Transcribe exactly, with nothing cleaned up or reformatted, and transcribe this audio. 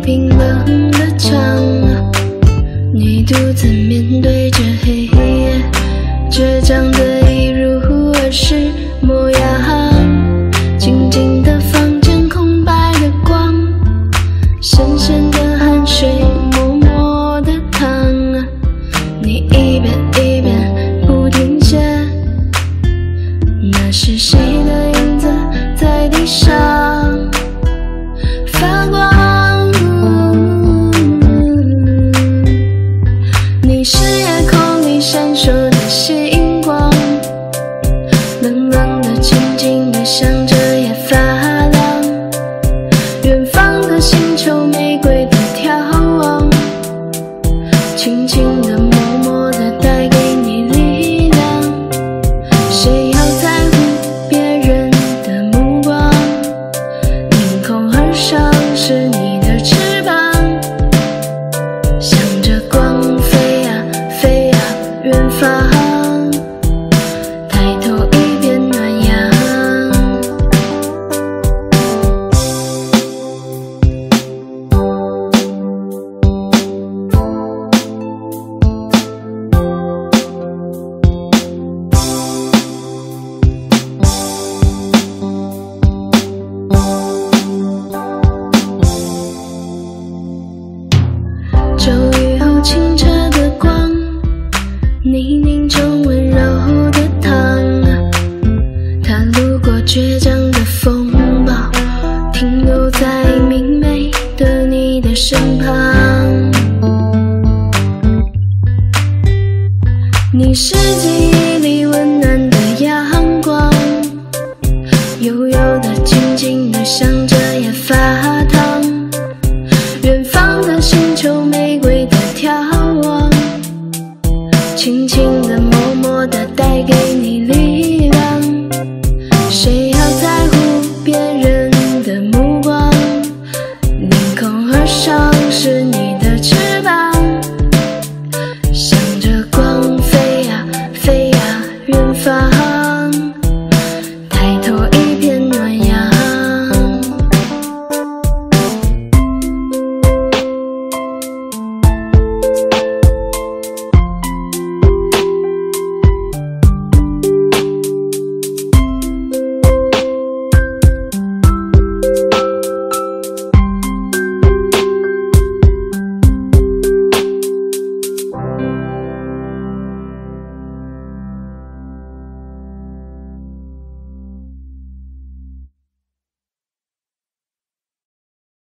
冰冷的墙，你独自面对着黑夜，倔强的一如儿时模样。静静的房间，空白的光，深深的汗水，默默的淌。你一遍一遍不停歇，那是谁的影子在地上发光？你是夜空里闪烁的星光，冷冷的静静的向着夜发亮。远方的星球，玫瑰的眺望，轻轻的默默的带给你力量。谁要在乎别人的目光？凌空而上是你的翅膀，向着光飞啊飞啊远方，抬头一片暖阳。骤雨后清澈的光，泥泞中温柔的糖，它路过倔强的风暴，停留在明媚的你的身旁。你是记忆里温暖的阳光，悠悠的静静的向着夜发烫。远方的星球，玫瑰的眺望，轻轻的默默的带给你力量。